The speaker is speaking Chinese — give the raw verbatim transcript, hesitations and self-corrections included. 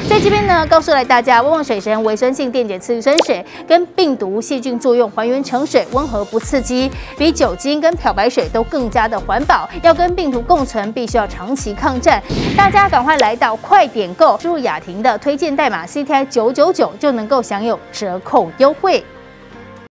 在这边呢，告诉来大家，旺旺水神微酸性电解次氯酸水跟病毒细菌作用还原成水，温和不刺激，比酒精跟漂白水都更加的环保。要跟病毒共存，必须要长期抗战。大家赶快来到快点购，输入雅婷的推荐代码 C T I 九九九就能够享有折扣优惠。